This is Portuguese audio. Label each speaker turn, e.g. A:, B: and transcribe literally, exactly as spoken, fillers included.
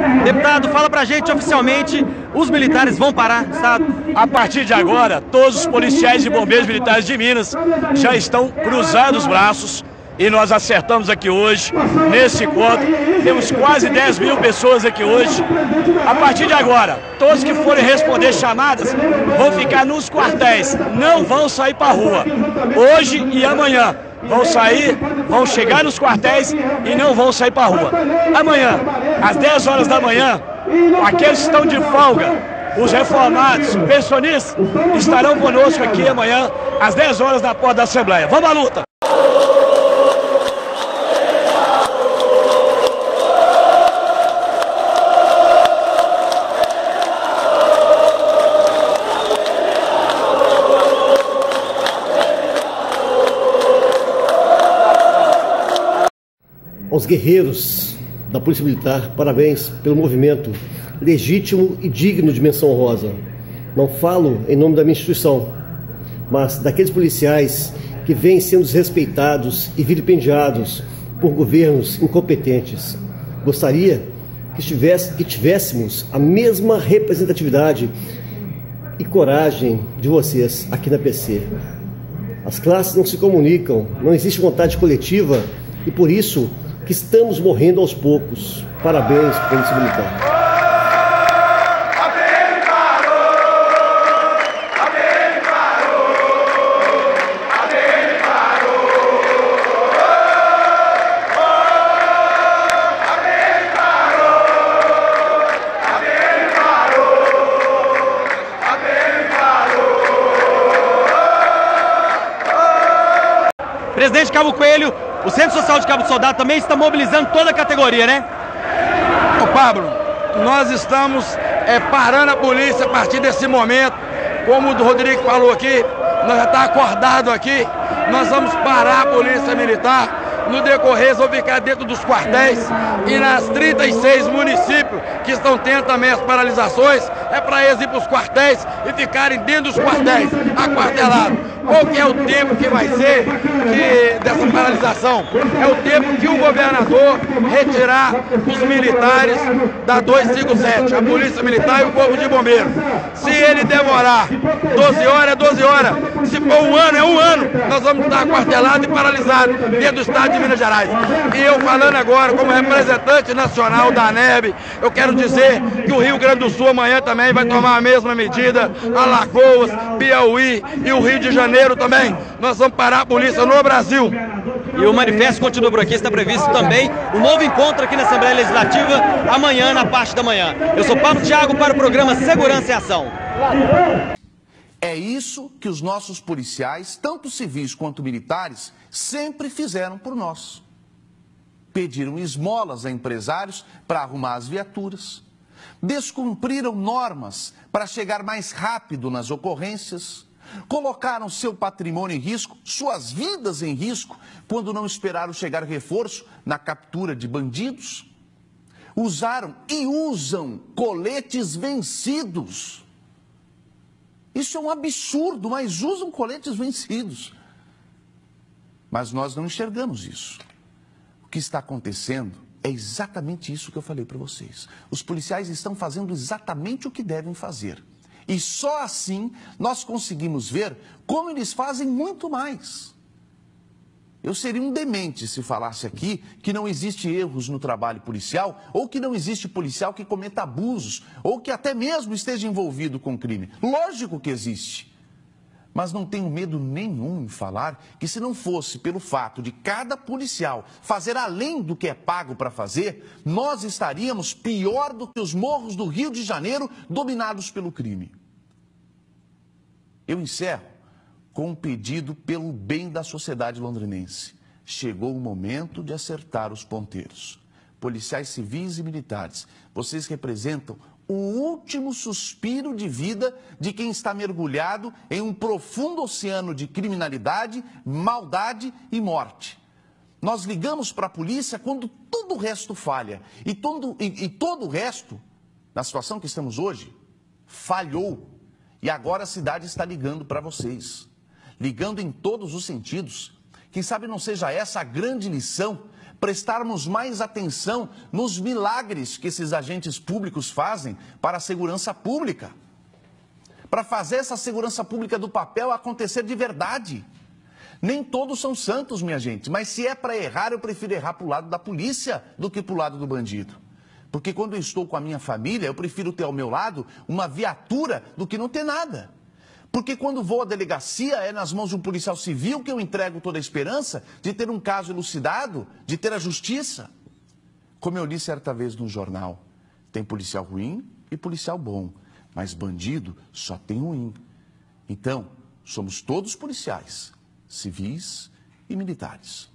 A: Deputado, fala pra gente oficialmente, os militares vão parar, Estado?
B: A partir de agora, todos os policiais e bombeiros militares de Minas já estão cruzando os braços e nós acertamos aqui hoje, nesse encontro. Temos quase dez mil pessoas aqui hoje. A partir de agora, todos que forem responder chamadas vão ficar nos quartéis, não vão sair para a rua. Hoje e amanhã vão sair, vão chegar nos quartéis e não vão sair para a rua. Amanhã, às dez horas da manhã, aqueles que estão de folga, os reformados, pensionistas, estarão conosco aqui amanhã, às dez horas, na porta da Assembleia. Vamos à luta!
C: Aos guerreiros da Polícia Militar, parabéns pelo movimento legítimo e digno de menção honrosa. Não falo em nome da minha instituição, mas daqueles policiais que vêm sendo desrespeitados e vilipendiados por governos incompetentes. Gostaria que, tivesse, que tivéssemos a mesma representatividade e coragem de vocês aqui na P C. As classes não se comunicam, não existe vontade coletiva e por isso que estamos morrendo aos poucos. Parabéns, Polícia Militar.
A: Presidente Cabo Coelho, o Centro Social de Cabo do Soldado também está mobilizando toda a categoria, né?
B: Ô Pablo, nós estamos é, parando a polícia a partir desse momento. Como o Rodrigo falou aqui, nós já estamos acordados aqui. Nós vamos parar a polícia militar. No decorrer, vão ficar dentro dos quartéis. E nas trinta e seis municípios que estão tendo também as paralisações, é para eles ir para os quartéis e ficarem dentro dos quartéis, aquartelados. Qual que é o tempo que vai ser que, dessa paralisação? É o tempo que o governador retirar os militares da duzentos e cinquenta e sete, a Polícia Militar e o Corpo de Bombeiros. Se ele demorar doze horas, é doze horas. Se for um ano, é um ano. Nós vamos estar aquartelados e paralisados dentro do estado de Minas Gerais. E eu falando agora como representante nacional da ANEB, eu quero dizer que o Rio Grande do Sul amanhã também vai tomar a mesma medida, Alagoas, Piauí e o Rio de Janeiro também. Nós vamos parar a polícia no Brasil.
A: E o manifesto continua por aqui, está previsto também um novo encontro aqui na Assembleia Legislativa, amanhã, na parte da manhã. Eu sou Pablo Thiago para o programa Segurança em Ação.
D: É isso que os nossos policiais, tanto civis quanto militares, sempre fizeram por nós. Pediram esmolas a empresários para arrumar as viaturas, descumpriram normas para chegar mais rápido nas ocorrências, colocaram seu patrimônio em risco, suas vidas em risco, quando não esperaram chegar reforço na captura de bandidos. Usaram e usam coletes vencidos. Isso é um absurdo, mas usam coletes vencidos. Mas nós não enxergamos isso. O que está acontecendo é exatamente isso que eu falei para vocês. Os policiais estão fazendo exatamente o que devem fazer. E só assim nós conseguimos ver como eles fazem muito mais. Eu seria um demente se falasse aqui que não existe erros no trabalho policial, ou que não existe policial que cometa abusos, ou que até mesmo esteja envolvido com crime. Lógico que existe. Mas não tenho medo nenhum em falar que, se não fosse pelo fato de cada policial fazer além do que é pago para fazer, nós estaríamos pior do que os morros do Rio de Janeiro dominados pelo crime. Eu encerro com um pedido pelo bem da sociedade londrinense. Chegou o momento de acertar os ponteiros. Policiais civis e militares, vocês representam o último suspiro de vida de quem está mergulhado em um profundo oceano de criminalidade, maldade e morte. Nós ligamos para a polícia quando todo o resto falha. E todo, e, e todo o resto, na situação que estamos hoje, falhou. E agora a cidade está ligando para vocês. Ligando em todos os sentidos. Quem sabe não seja essa a grande lição prestarmos mais atenção nos milagres que esses agentes públicos fazem para a segurança pública. Para fazer essa segurança pública do papel acontecer de verdade. Nem todos são santos, minha gente, mas se é para errar, eu prefiro errar para o lado da polícia do que para o lado do bandido. Porque quando eu estou com a minha família, eu prefiro ter ao meu lado uma viatura do que não ter nada. Porque quando vou à delegacia, é nas mãos de um policial civil que eu entrego toda a esperança de ter um caso elucidado, de ter a justiça. Como eu li certa vez no jornal, tem policial ruim e policial bom, mas bandido só tem ruim. Então, somos todos policiais, civis e militares.